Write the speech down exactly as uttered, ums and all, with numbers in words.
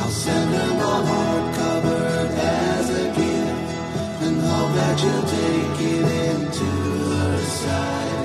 I'll send her the hardcover as a gift and hope that you'll take it into her side.